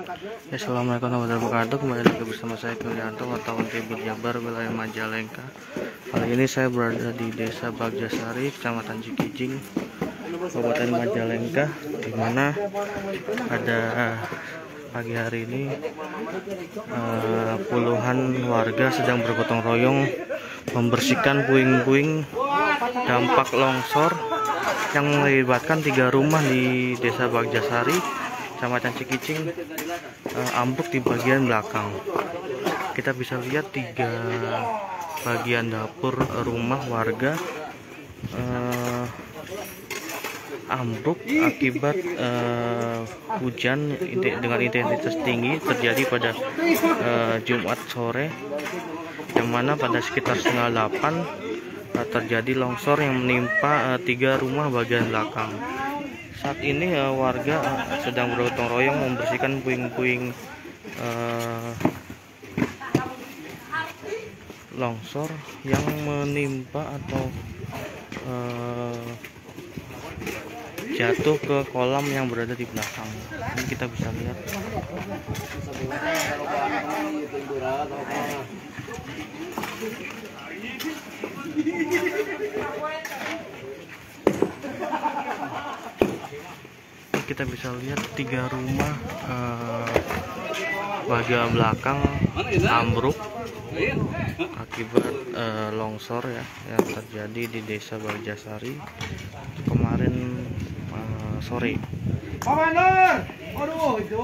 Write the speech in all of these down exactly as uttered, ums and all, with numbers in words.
Ya, Assalamualaikum warahmatullahi wabarakatuh. Kembali lagi bersama saya Kuryanto, wartawan T V Jabar, wilayah Majalengka. Kali ini saya berada di Desa Bagjasari, Kecamatan Cikijing, Kabupaten Majalengka, di mana ada pagi hari ini uh, puluhan warga sedang bergotong royong membersihkan puing-puing dampak longsor yang melibatkan tiga rumah di Desa Bagjasari, Kecamatan Cikijing, uh, ambruk di bagian belakang. Kita bisa lihat tiga bagian dapur rumah warga uh, ambruk akibat uh, hujan dengan intensitas tinggi terjadi pada uh, Jumat sore, yang mana pada sekitar setengah delapan uh, terjadi longsor yang menimpa uh, tiga rumah bagian belakang. Saat ini uh, warga uh, sedang bergotong royong membersihkan puing-puing uh, longsor yang menimpa atau uh, jatuh ke kolam yang berada di belakang. Ini kita bisa lihat. Kita bisa lihat tiga rumah uh, bagian belakang ambruk akibat uh, longsor ya yang terjadi di Desa Bagjasari kemarin uh, sore. Aduh, itu.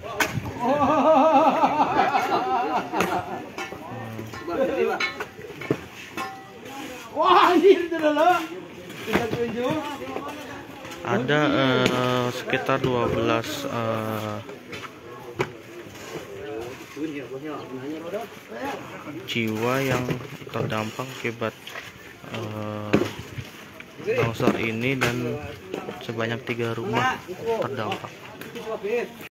Wah, ini adalah kita tunjuk. Ada uh, sekitar dua belas uh, jiwa yang terdampak akibat uh, longsor ini, dan sebanyak tiga rumah terdampak.